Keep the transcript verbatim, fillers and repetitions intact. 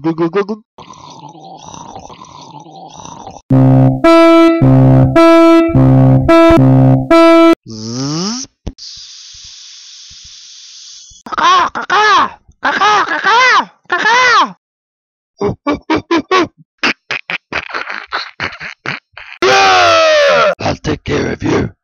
Zzz. Caca, caca, caca, caca, caca. I'll take care of you.